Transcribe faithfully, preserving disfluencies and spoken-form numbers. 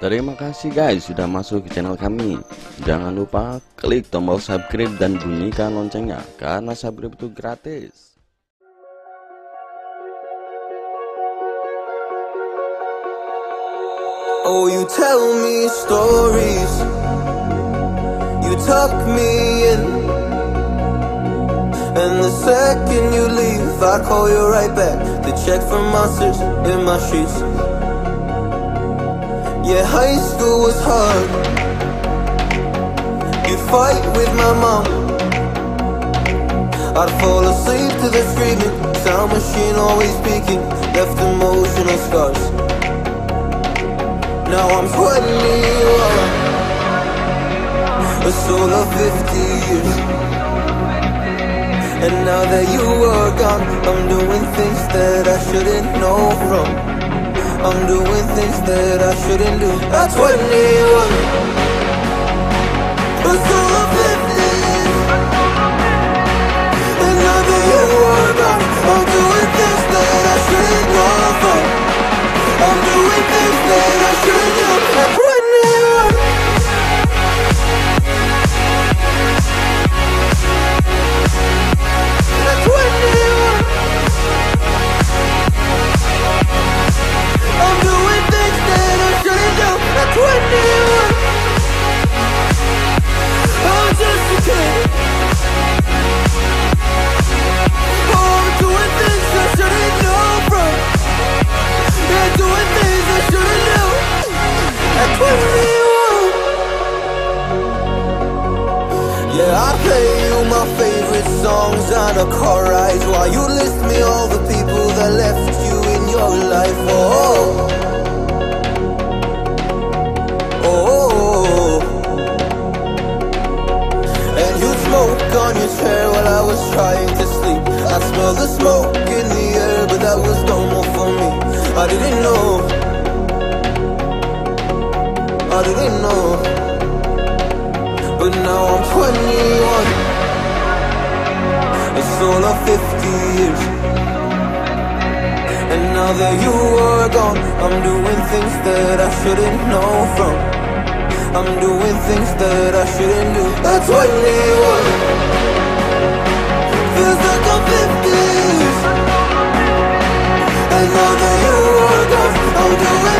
Terima kasih guys sudah masuk ke channel kami. Jangan lupa klik tombol subscribe dan bunyikan loncengnya, karena subscribe itu gratis. Oh, you tell me stories, you tuck me in, and the second you leave I call you right back to check for monsters in my sheets. Yeah, high school was hard. You'd fight with my mom, I'd fall asleep to the screaming sound machine always speaking, left emotional scars. Now I'm twenty-one, a soul of fifty years. And now that you are gone, I'm doing things that I shouldn't know from. I'm doing things that I shouldn't do. At twenty-one, a soul of fifty years. And now that you are gone, I'm doing things that I shouldn't know from. I'm doing things that I shouldn't do. At twenty-one, at twenty-one, I'm doing things that I shouldn't do. At twenty-one, I'm just a kid. Oh, I'm doing things I shouldn't know from. Yeah, doing things I shouldn't do. At twenty-one, yeah, I play you my favorite songs on a car ride while you list me all the people that left you in your life. Oh, oh, and you smoke on your chair while I was trying to sleep. I smell the smoke in the air, but that was normal for me. I didn't know, I didn't know. But now I'm twenty-one, a soul of fifty years. And now that you are gone, I'm doing things that I shouldn't know from. I'm doing things that I shouldn't do. At twenty-one, feels like I'm fifty years. And now that you are gone, I'm doing